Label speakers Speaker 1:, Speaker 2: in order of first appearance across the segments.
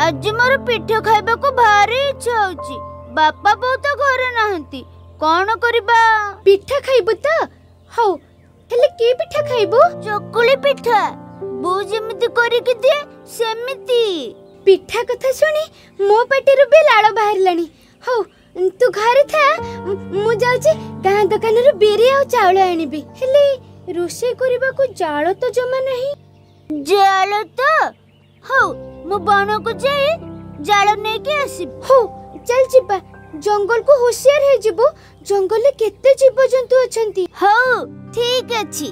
Speaker 1: आज मोर पिठा खाइबा को भारी इच्छा होची। बापा बोउ तो घरे नाहंती, कौन करिबा?
Speaker 2: पिठा खाइबु त? हौ हेले के पिठा खाइबु?
Speaker 1: चकुली पिठा, बोउ जेमिति करिकि दिए सेमिति।
Speaker 2: पिठा कथा सुनी मो पेटरु बे लाळ बाहरलानी। हौ तू घरे था, मु जाउची गां दुकान रु बेरी आ चावल आनिबी। हेले रोषे करिबा को जाळ तो जमा नहीं।
Speaker 1: जाळ तो हौ मु बन को जाए जाळ नै के आसी।
Speaker 2: हौ चल जिबा, जंगल को होशियार हे जिबो। जंगल ले केते जीव जंतु अछंती।
Speaker 1: हौ ठीक अछि।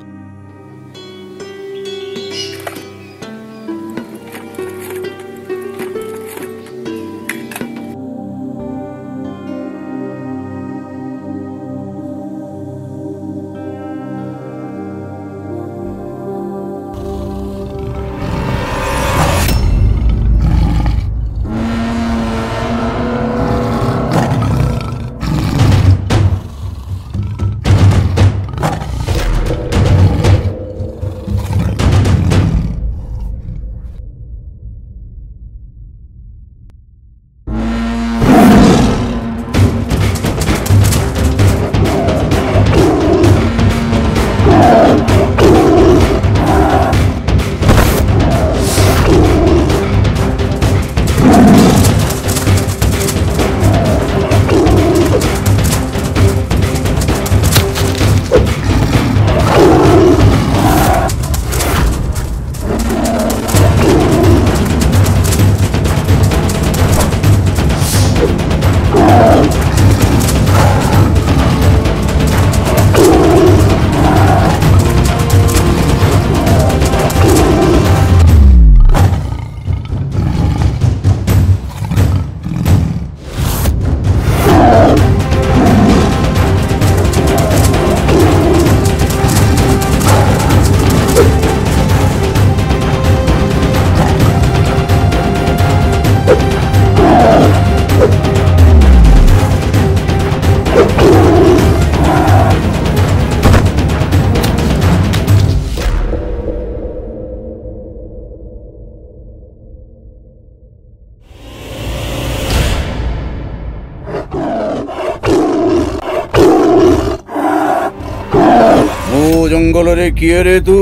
Speaker 3: जंगल रे किए रे तू?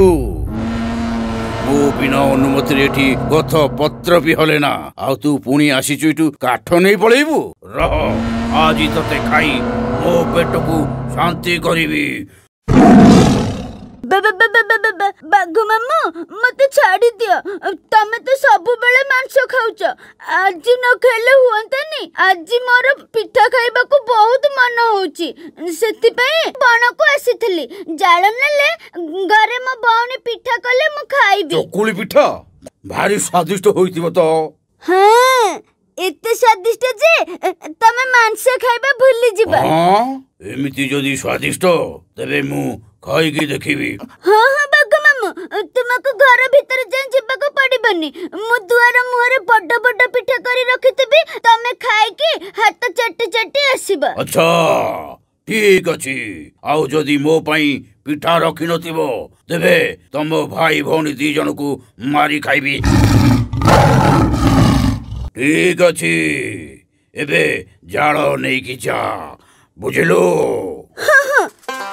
Speaker 3: मो बिना अनुमति रे गथ पत्र भी हले ना, आ तू पुणी आसीचु इटू काठ नहीं पळेबू? रह, आज तते खाई मो पेट को शांति करिवी।
Speaker 1: बाघ मामू मते छाड़ी दियो। तमे तो सबु बेले मांस खाउछ, आज न खेले हुअंतानी। आज मोर पिठा खाइबा को बहुत मन होउची, सेति पई बन को आसीथली। जाळ नेले घरे मो बौनी पिठा कले मु खाइबी।
Speaker 3: चकुली पिठा भारी स्वादिष्ट होइतिबो तो।
Speaker 1: हां एते स्वादिष्ट जे तमे मांस खाइबा भूली जिबा।
Speaker 3: हां एमिति जदी स्वादिष्ट तबे मु खाई की देखिबी।
Speaker 1: हां हां बाघ मामू, तुमको घर भीतर जाय जिबा को पड़िबनी। मु दुआर मुहरे बड़ बड़ पिठा करी रखितबी, तमे खाई की हाथ चट्टी चट्टी आसीबा।
Speaker 3: अच्छा ठीक अछि। आउ जदी मो पई पिठा रखि नथिबो तेबे तम भाई भौणी दी जन को मारी खाइबी। ठीक अछि, एबे जाळ नै कि जा, बुझलो?
Speaker 1: हां हां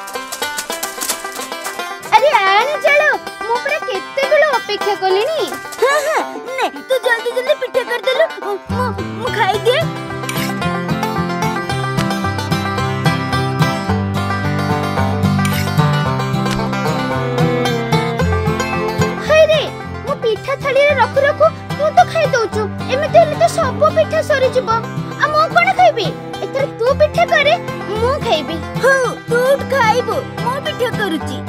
Speaker 1: अरे आनी जाळ, मु पूरा केते बेलो अपेक्षा कलिनी। हां हां ने तू जल्दी जल्दी पिठा कर देलु, मु खाई दे। हाय रे, मु पिठा थाली रे रखु रखु तू तो खाई दउछु। एमिति हेले तो सब पिठा सरी जिवो। आ मु कोन खाइबी? एतर तू पिठा करे, मु खाइबी। हो तू खाइबो, मु पिठा करूची।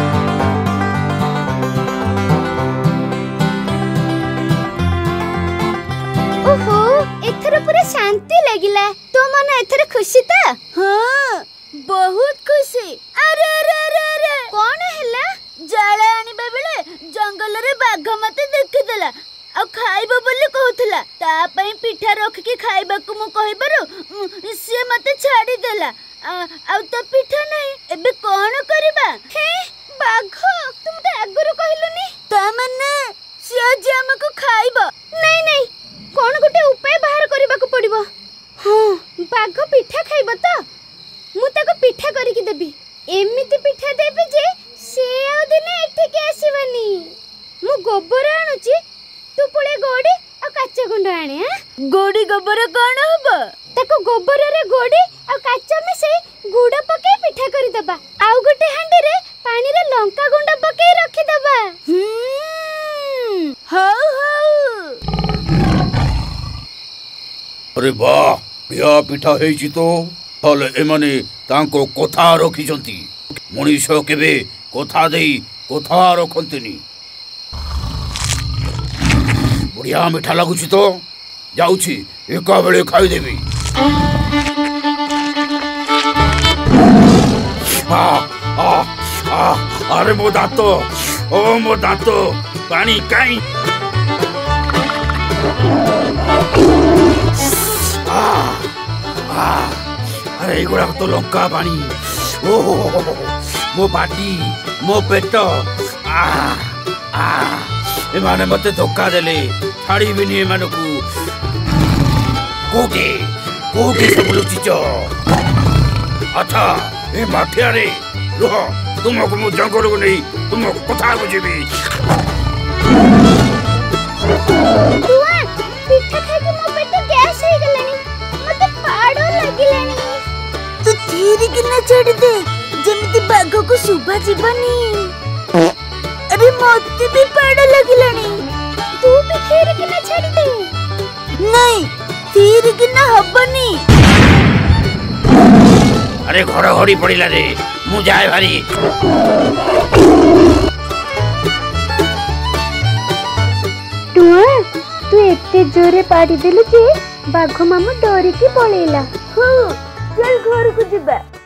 Speaker 1: ओहो एथर पूरा शांति लागिला। तो मन एथर खुशी ता? हां बहुत खुशी। अरे अरे अरे अरे कोन हैला? जाळे आनिबा बेले जंगल रे बाघ मते देखि देला, आ खाइबो बोली कहउथला। ता पई पिठा रख के खाइबा को मु कहिबारो से मते छाडी देला। आ तो पिठा नहीं, एबे कोन करबा? हे बाघ, तुम तो आगुरु कहलुनी। ता माने से जे हमको खाइबो? नहीं नहीं
Speaker 2: कौन गोटे उपाय बाहर करबा को पड़िबो। हां बाघ पिठा खाइबो तो मु ताको पिठा करिकि देबी। एमिति पिठा देबी जे से आ दिने एठी के आसीबानी। मु गोबर आणुची तू पुळे गोडी आ काचा गुंड आणे। हां
Speaker 1: गोड़ी गोबर कौन हबो?
Speaker 2: ताको गोबर रे गोडी आ काचा मिसे गुड़ पके पिठा करि दबा। आउ गोटे हांडी रे पानी रे लंका गुंड पके रखि दबा।
Speaker 1: हाउ हाउ।
Speaker 3: अरे वाह या पिठा हेछि तो हले एमाने तांको कथा रखिचंती। मनीष केबे कथा देई कथा रखंतिनी। बढ़िया मिठा लागुछि तो जाउछि एका बेले खाइ देबी। अरे मो दांत ओ मो दांत पानी काई। अरे एगुड़ा तो लंका पानी। ओहो मो पाटी मो पेट एमाने मते धोखा देले छाड़ीबिनी एमानकू। कोटे कोटे सब लुचिच। अच्छा ए माठिया रे रुह तुमको मु जंगल को नहीं तुमको कथा बुझेबी।
Speaker 2: तुआ पिठा खाइ के मो पेट गैस हो गलानी। मते पाड़ो लागिलानी।
Speaker 1: तू धीरे किना छाड़ दे जेमिति बाघ को सुभा जीवनी। अरे मते भी पाड़ लागिलानी।
Speaker 2: तू भी धीरे किना छाड़ दे।
Speaker 1: नहीं धीरे किना हबनी।
Speaker 3: अरे घर घड़ी पड़िला रे मु जाए भारी।
Speaker 2: टुआ तू एते जोरे पाड़ी देलु जे बाघ मामू डरी के पळेला।
Speaker 1: हो चल घर को जिबा।